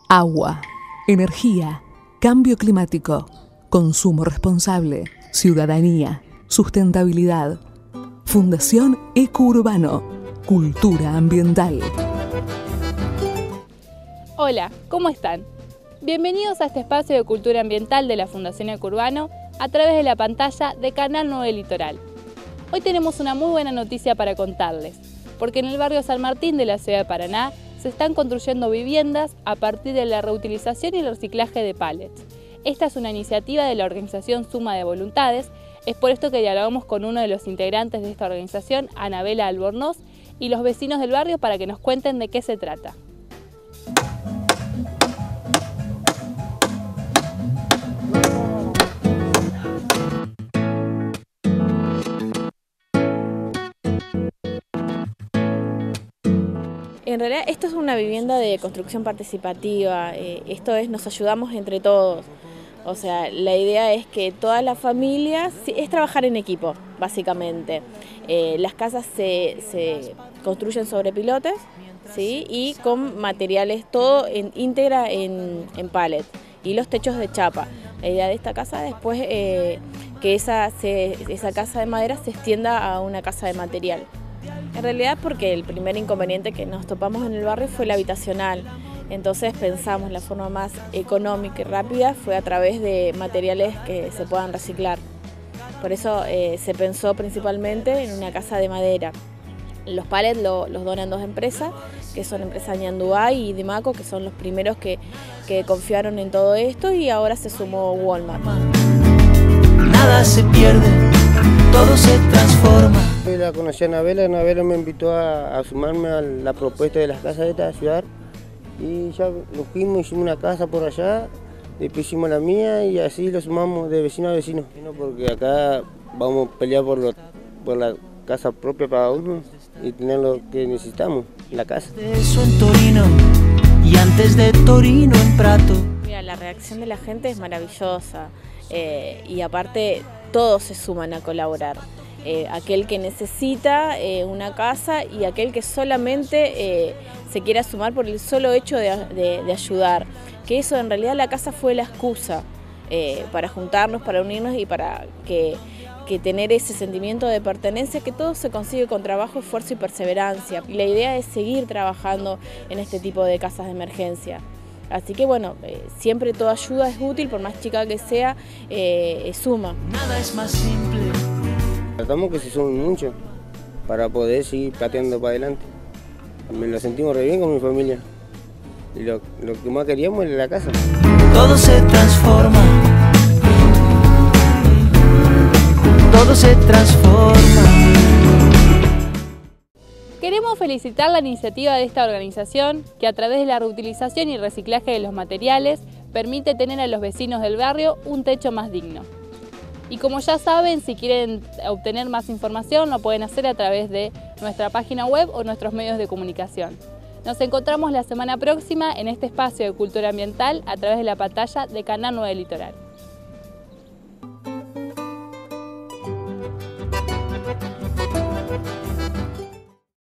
Agua, energía, cambio climático, consumo responsable, ciudadanía, sustentabilidad. Fundación Eco-Urbano, cultura ambiental. Hola, ¿cómo están? Bienvenidos a este espacio de cultura ambiental de la Fundación Eco-Urbano a través de la pantalla de Canal 9 Litoral. Hoy tenemos una muy buena noticia para contarles, porque en el barrio San Martín de la ciudad de Paraná se están construyendo viviendas a partir de la reutilización y el reciclaje de pallets. Esta es una iniciativa de la organización Suma de Voluntades. Es por esto que dialogamos con uno de los integrantes de esta organización, Anabela Albornoz, y los vecinos del barrio para que nos cuenten de qué se trata. En realidad esto es una vivienda de construcción participativa, esto es nos ayudamos entre todos, o sea, la idea es que todas las familias, es trabajar en equipo, básicamente. Las casas se construyen sobre pilotes, ¿sí? Y con materiales, todo íntegra en pallet, y los techos de chapa. La idea de esta casa después que esa casa de madera se extienda a una casa de material. En realidad porque el primer inconveniente que nos topamos en el barrio fue el habitacional, entonces pensamos la forma más económica y rápida fue a través de materiales que se puedan reciclar. Por eso se pensó principalmente en una casa de madera. Los pallets los donan dos empresas, que son empresas Ñandúay y Dimaco, que son los primeros que confiaron en todo esto, y ahora se sumó Walmart. Nada se pierde, todo se transforma. Yo la conocí a Anabela me invitó a sumarme a la propuesta de las casas de esta ciudad y ya nos fuimos, hicimos una casa por allá, después hicimos la mía y así lo sumamos de vecino a vecino. Porque acá vamos a pelear por la casa propia para uno y tener lo que necesitamos, la casa. Eso en Torino y antes de Torino en Prato. Mira, la reacción de la gente es maravillosa y aparte todos se suman a colaborar. Aquel que necesita una casa y aquel que solamente se quiera sumar por el solo hecho de ayudar. Que eso en realidad la casa fue la excusa para juntarnos, para unirnos y para que tener ese sentimiento de pertenencia que todo se consigue con trabajo, esfuerzo y perseverancia. Y la idea es seguir trabajando en este tipo de casas de emergencia. Así que bueno, siempre toda ayuda es útil, por más chica que sea, suma. Nada es más simple. Tratamos que se sumen mucho para poder seguir pateando para adelante. Me lo sentimos re bien con mi familia. Y lo que más queríamos era la casa. Todo se transforma. Todo se transforma. Queremos felicitar la iniciativa de esta organización que a través de la reutilización y reciclaje de los materiales permite tener a los vecinos del barrio un techo más digno. Y como ya saben, si quieren obtener más información lo pueden hacer a través de nuestra página web o nuestros medios de comunicación. Nos encontramos la semana próxima en este espacio de cultura ambiental a través de la pantalla de Canal 9 Litoral.